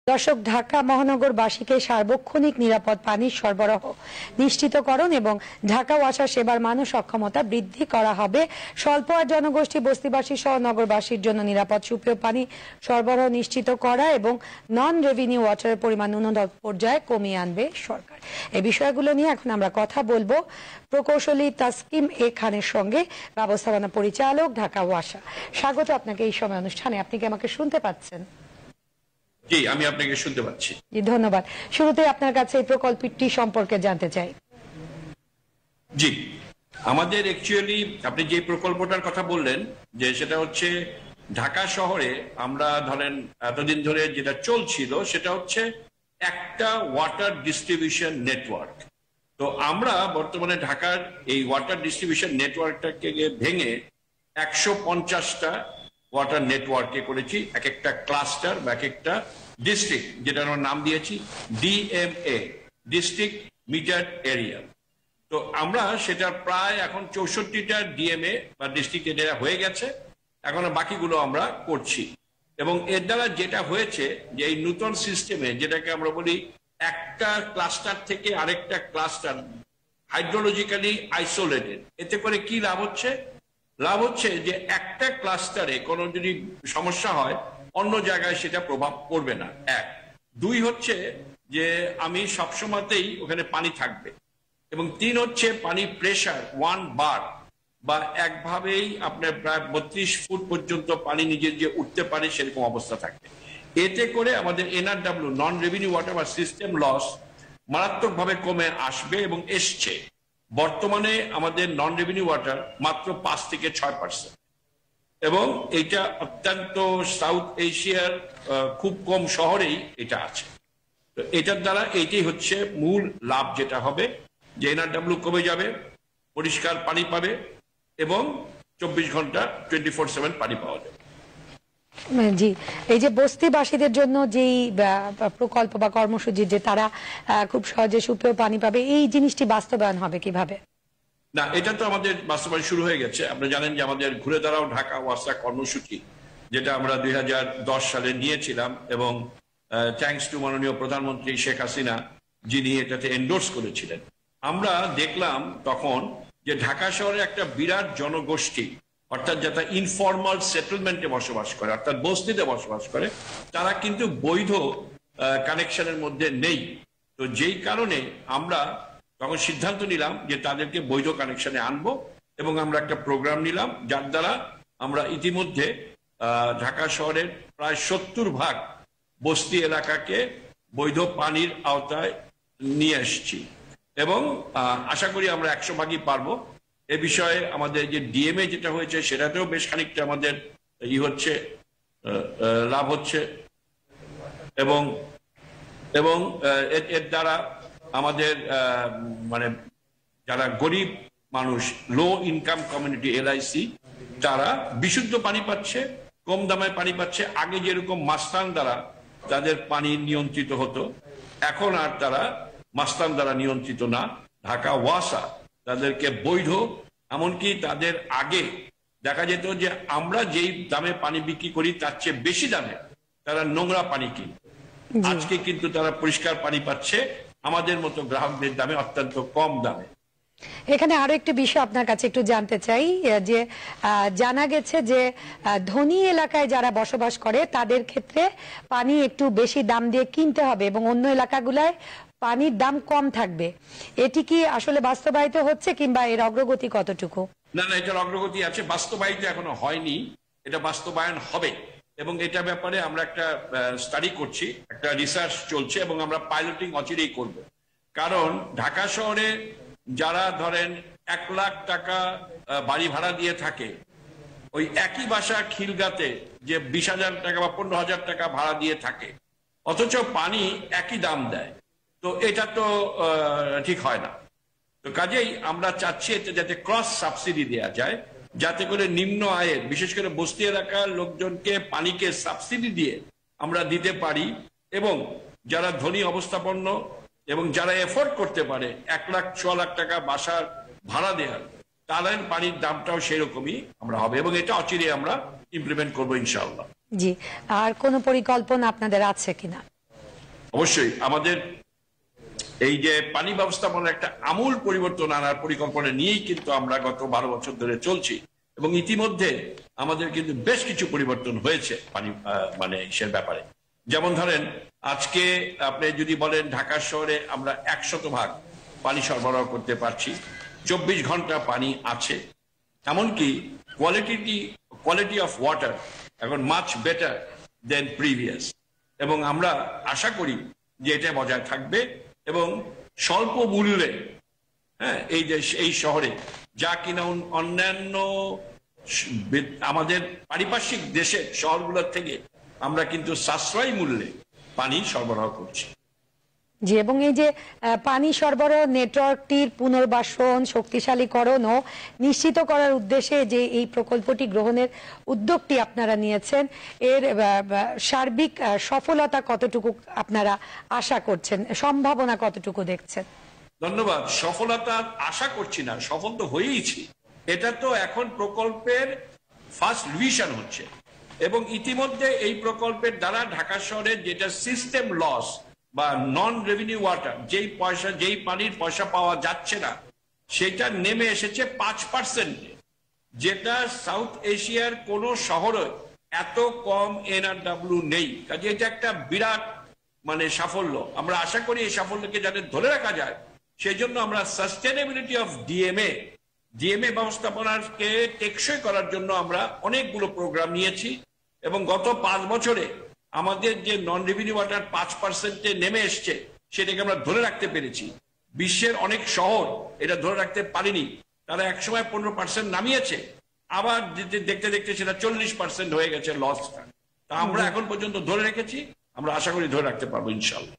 দর্শক, ঢাকা মহানগরবাসীকে সার্বক্ষণিক নিরাপদ পানির সরবরাহ নিশ্চিতকরণ এবং ঢাকা ওয়াসা সেবার মান ও সক্ষমতা বৃদ্ধি করা হবে। স্বল্প আয় জনগোষ্ঠী, বস্তিবাসী সহ নগরবাসীর জন্য নিরাপদ সুপেয় পানি সরবরাহ নিশ্চিত করা এবং নন রেভিনিউ ওয়াটারের পরিমাণ ন্যূনতম পর্যায়ে কমিয়ে আনবে সরকার। এই বিষয়গুলো নিয়ে এখন আমরা কথা বলবো প্রকৌশলী তাসকিম এ খানের সঙ্গে, ব্যবস্থাপনা পরিচালক, ঢাকা ওয়াসা। স্বাগত আপনাকে এই সময় অনুষ্ঠানে। আপনি কি আমাকে শুনতে পাচ্ছেন? জি, আমি আপনাকে শুনতে পাচ্ছি। জি, ধন্যবাদ। শুরুতে আপনার কাছে এই প্রকল্পটি সম্পর্কে জানতে চাই। জি, আমাদের অ্যাকচুয়ালি আপনি যে প্রকল্পটার কথা বললেন, যে সেটা হচ্ছে ঢাকা শহরে আমরা ধরেন এতদিন ধরে যেটা চলছিল সেটা হচ্ছে একটা ওয়াটার ডিস্ট্রিবিউশন নেটওয়ার্ক। তো আমরা বর্তমানে ঢাকার এই ওয়াটার ডিস্ট্রিবিউশন নেটওয়ার্কটাকে ভেঙে 150টা ওয়াটার নেটওয়ার্কে করেছি, এক একটা ক্লাস্টার বা এক একটা ডিস্ট্রিক্ট, যেটা আমরা নাম দিয়েছি DMA, ডিস্ট্রিক্ট মিটার এরিয়া। তো আমরা সেটা প্রায় এখন 64টা DMA বা ডিস্ট্রিক্ট এরিয়া হয়ে গেছে, এখন বাকিগুলো আমরা করছি। এবং এর দ্বারা যেটা হয়েছে যে এই নতুন সিস্টেমে, যেটাকে আমরা বলি একটা ক্লাস্টার থেকে আরেকটা ক্লাস্টার হাইড্রোলজিক্যালি আইসোলেটেড, এতে করে কি লাভ হচ্ছে? লাভ হচ্ছে যে একটা ক্লাস্টারে কোনো যদি সমস্যা হয় অন্য জায়গায় সেটা প্রভাব পড়বে না, এক। দুই হচ্ছে যে আমি সবসময়তেই ওখানে পানি থাকবে। এবং তিন হচ্ছে পানি প্রেশার 1 বার বা একভাবেই আপনার প্রায় 32 ফুট পর্যন্ত পানি নিজে যে উঠতে পারে সেরকম অবস্থা থাকবে। এতে করে আমাদের NRW, নন রেভিনিউ ওয়াটার বা সিস্টেম লস মারাত্মকভাবে কমে আসবে এবং এসছে। বর্তমানে আমাদের নন রেভিনিউ ওয়াটার মাত্র 5 থেকে 6%, এবং এটা অত্যন্ত সাউথ এশিয়ার খুব কম শহরেই এটা আছে। তো এটার দ্বারা এইটাই হচ্ছে মূল লাভ, যেটা হবে যে NRW কমে যাবে, পরিষ্কার পানি পাবে এবং 24 ঘন্টা 24/7 পানি পাওয়া যাবে। জি, এই যে বস্তিবাসীদের জন্য যেই প্রকল্প বা কর্মসূচি, যে তারা খুব সহজে সুপেয় পানি পাবে, এই জিনিসটি বাস্তবায়ন হবে কিভাবে? না, এটা তো আমাদের বাস্তবায়ন শুরু হয়ে গেছে। আপনারা জানেন যে আমাদের ঘুরে দাঁড়াও ঢাকা ওয়াসা কর্মসূচি, যেটা আমরা 2010 সালে নিয়েছিলাম, এবং থ্যাঙ্কস টু মাননীয় প্রধানমন্ত্রী শেখ হাসিনা, যিনি এটাতে এন্ডোর্স করেছিলেন। আমরা দেখলাম তখন যে ঢাকা শহরে একটা বিরাট জনগোষ্ঠী, অর্থাৎ যারা ইনফর্মাল সেটেলমেন্টে বসবাস করে, অর্থাৎ বস্তিতে বসবাস করে, তারা কিন্তু বৈধ কানেকশনের মধ্যে নেই। তো যেই কারণে আমরা তখন সিদ্ধান্ত নিলাম যে তাদেরকে বৈধ কানেকশনে আনবো, এবং আমরা একটা প্রোগ্রাম নিলাম, যার দ্বারা আমরা ইতিমধ্যে ঢাকা শহরের প্রায় 70% বস্তি এলাকাকে বৈধ পানির আওতায় নিয়ে এসেছি, এবং আশা করি আমরা 100%ই পারবো। এ বিষয়ে আমাদের যে DMA যেটা হয়েছে সেটাতেও বেশ খানিকটা আমাদের হচ্ছে লাভ হচ্ছে, এবং এবং এর দ্বারা আমাদের মানে যারা গরিব মানুষ, লো ইনকাম কমিউনিটি LIC, তারা বিশুদ্ধ পানি পাচ্ছে, কম দামে পানি পাচ্ছে। আগে যেরকম মাস্তান দ্বারা তাদের পানি নিয়ন্ত্রিত হতো, এখন আর তারা মাস্তান দ্বারা নিয়ন্ত্রিত না। ঢাকা ওয়াসা তাদেরকে বৈধ, এমনকি তাদের আগে দেখা যেত যে আমরা যেই দামে পানি বিক্রি করি তার চেয়ে বেশি দামে তারা নোংরা পানি কিনে, আজকে কিন্তু তারা পরিষ্কার পানি পাচ্ছে আমাদের মতো গ্রাহকদের দামে, অত্যন্ত কম দামে। এখানে আরো একটি বিষয় আপনার কাছে একটু জানতে চাই, যে জানা গেছে যে ধনী এলাকায় যারা বসবাস করে তাদের ক্ষেত্রে পানি একটু বেশি দাম দিয়ে কিনতে হবে, এবং অন্য এলাকাগুলায় পানির দাম কম থাকবে। এটি কি আসলে বাস্তবায়িত হচ্ছে, কিংবা এর অগ্রগতি কতটুকু? না, এটার অগ্রগতি আছে, বাস্তবায়িত এখনো হয়নি, এটা বাস্তবায়ন হবে। এবং এটা ব্যাপারে আমরা একটা স্টাডি করছি, একটা রিসার্চ চলছে, এবং আমরা পাইলটিং অচিরেই করব। কারণ ঢাকা শহরে যারা ধরেন 1 লাখ টাকা বাড়ি ভাড়া দিয়ে থাকে, ওই একই বাসা খিলগাতে যে 20,000 টাকা বা 15,000 টাকা ভাড়া দিয়ে থাকে, অথচ পানি একই দাম দেয়। তো এটা তো ঠিক হয় না। তো কাজেই আমরা চাচ্ছি এতে যাতে ক্রস সাবসিডি দেওয়া যায়, যাতে করে নিম্ন আয়ের, বিশেষ করে বস্তি এলাকার লোকজনকে পানিকে সাবসিডি দিয়ে আমরা দিতে পারি, এবং যারা ধনী অবস্থাপন্ন এবং যারা এফোর্ড করতে পারে 1 লাখ 6 লাখ টাকা বাসার ভাড়া দেওয়ার, তাদের পানির দামটাও সেরকমই আমরা হবে, এবং এটা অচিরে আমরা ইমপ্লিমেন্ট করবো ইনশাআল্লাহ। জি, আর কোন পরিকল্পনা আপনাদের আছে কিনা? অবশ্যই আমাদের এই যে পানি ব্যবস্থাপনার একটা আমূল পরিবর্তন আনার পরিকল্পনা নিয়েই কিন্তু আমরা গত 12 বছর ধরে চলছি এবং ইতিমধ্যে আমাদের কিন্তু বেশ কিছু পরিবর্তন হয়েছে পানি মানে ইসের ব্যাপারে। যেমন ধরেন আজকে আপনি যদি বলেন ঢাকা শহরে আমরা 100% পানি সরবরাহ করতে পারছি, 24 ঘন্টা পানি আছে, এমনকি কোয়ালিটি অফ ওয়াটার এখন মাচ বেটার দেন প্রিভিয়াস, এবং আমরা আশা করি যে এটা বজায় থাকবে এবং স্বল্প মূল্যে, হ্যাঁ, এই শহরে যা কিনা অন্যান্য আমাদের পারিপার্শ্বিক দেশের শহরগুলোর থেকে আমরা কিন্তু সাশ্রয়ী মূল্যে পানি সরবরাহ করছি। জি, এবং এই যে পানি সরবরাহ নেটওয়ার্কটির পুনর্বাসন, শক্তিশালীকরণ ও নিশ্চিত করার উদ্দেশ্যে যে এই প্রকল্পটি গ্রহণের উদ্যোগটি আপনারা নিয়েছেন, এর সার্বিক সফলতা কতটুকু আপনারা আশা করছেন, সম্ভাবনা কতটুকু দেখছেন? ধন্যবাদ। সফলতা আশা করছি না, সফল তো হয়েইছি। এটা তো এখন প্রকল্পের ফার্স্ট রিভিশন হচ্ছে এবং ইতিমধ্যে এই প্রকল্পের দ্বারা ঢাকা শহরের যেটা সিস্টেম লস বা নন রেভিনিউ ওয়াটার, যেই পানির পয়সা পাওয়া যাচ্ছে না, সেটা নেমে এসেছে 5%, যেটা সাউথ এশিয়ার কোন শহরে এত কম NRW নেই। কাজে এটা একটা বিরাট মানে সাফল্য। আমরা আশা করি এই সাফল্যকে যাতে ধরে রাখা যায়, সেই জন্য আমরা সাস্টেনেবিলিটি অফ ডিএমএ ব্যবস্থাপনাকে টেকসই করার জন্য আমরা অনেকগুলো প্রোগ্রাম নিয়েছি এবং গত 5 বছরে আমাদের যে নন রেভিনিউ ওয়াটার 5%-এ নেমে এসছে, সেটাকে আমরা ধরে রাখতে পেরেছি। বিশ্বের অনেক শহর এটা ধরে রাখতে পারেনি, তারা একসময় 15% নামিয়েছে, আবার দেখতে দেখতে সেটা 40% হয়ে গেছে লসটা। তা আমরা এখন পর্যন্ত ধরে রেখেছি, আমরা আশা করি ধরে রাখতে পারবো ইনশাল্লাহ।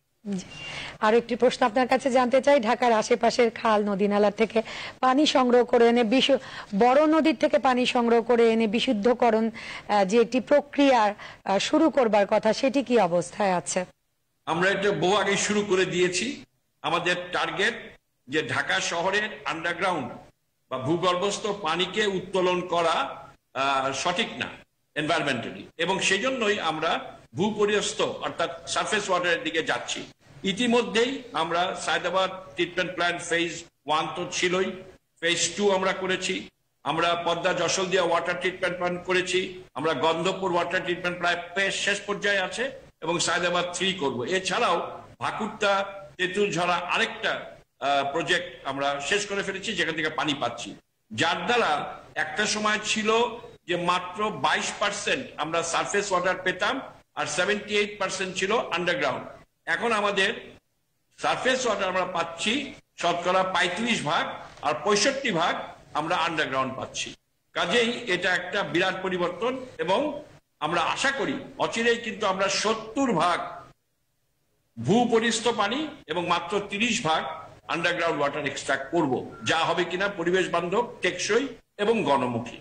আর একটি প্রশ্ন আপনার কাছে জানতে চাই, ঢাকার আশেপাশের খাল নদী নালা থেকে পানি সংগ্রহ করে এনে বড় নদীর থেকে পানি সংগ্রহ করে এনে বিশুদ্ধকরণ যে একটি প্রক্রিয়া শুরু করবার কথা, সেটি কি অবস্থায় আছে? আমরা এটা বহু আগে শুরু করে দিয়েছি। আমাদের টার্গেট যে ঢাকা শহরের আন্ডারগ্রাউন্ড বা ভূগর্ভস্থ পানিকে উত্তোলন করা সঠিক না এনভায়রনমেন্টালি, এবং সেই জন্যই আমরা ভূপরিস্থ অর্থাৎ সারফেস ওয়াটারের দিকে যাচ্ছি। ইতিমধ্যেই আমরা সায়দাবাদ ট্রিটমেন্ট প্ল্যান্ট ফেজ 1 তো ছিলই, ফেজ 2 আমরা করেছি, আমরা Padma Jasholdia water treatment plant করেছি, আমরা গন্ধপুর ওয়াটার ট্রিটমেন্ট প্ল্যান্ট শেষ পর্যায়ে আছে এবং সায়দাবাদ 3 করব। এছাড়াও ভাকুরতা তেঁতুলঝরা আরেকটা প্রজেক্ট আমরা শেষ করে ফেলেছি, যেখান থেকে পানি পাচ্ছি, যার দ্বারা একটা সময় ছিল যে মাত্র 22% আমরা সারফেস ওয়াটার পেতাম আর 78% ছিল আন্ডারগ্রাউন্ড। এখন আমাদের সারফেস ওয়াটার আমরা পাচ্ছি শতকরা 35% আর 65% আমরা আন্ডারগ্রাউন্ড পাচ্ছি। কাজেই এটা একটা বিরাট পরিবর্তন এবং আমরা আশা করি অচিরেই কিন্তু আমরা 70% ভূপরিস্থ পানি এবং মাত্র 30% আন্ডারগ্রাউন্ড ওয়াটার এক্সট্রাক্ট করব, যা হবে কিনা পরিবেশ বান্ধব, টেকসই এবং গণমুখী।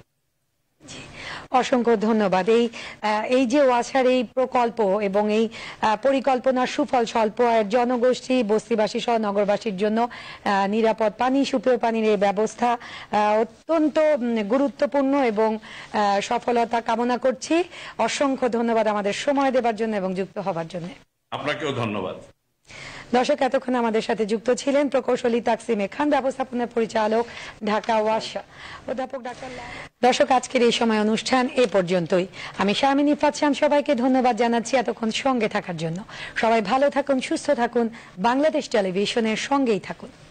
অসংখ্য ধন্যবাদ। এই যে ওয়াসার এই প্রকল্প এবং এই পরিকল্পনার সুফল স্বল্প আয়ের জনগোষ্ঠী, বস্তিবাসী সহ নগরবাসীর জন্য নিরাপদ পানি, সুপেয় পানির এই ব্যবস্থা অত্যন্ত গুরুত্বপূর্ণ এবং সফলতা কামনা করছি। অসংখ্য ধন্যবাদ আমাদের সময় দেবার জন্য এবং যুক্ত হবার জন্য। আপনাকেও ধন্যবাদ। দর্শক, এতক্ষণ আমাদের সাথে যুক্ত ছিলেন প্রকৌশলী তাকসিম খান, ব্যবস্থাপনা পরিচালক, ঢাকা ওয়াসা, অধ্যাপক ডাক্তার। দর্শক, আজকের এই সময় অনুষ্ঠান এ পর্যন্তই। আমি শারমিন ইফাত শাম সবাইকে ধন্যবাদ জানাচ্ছি এতক্ষণ সঙ্গে থাকার জন্য। সবাই ভালো থাকুন, সুস্থ থাকুন, বাংলাদেশ টেলিভিশনের সঙ্গেই থাকুন।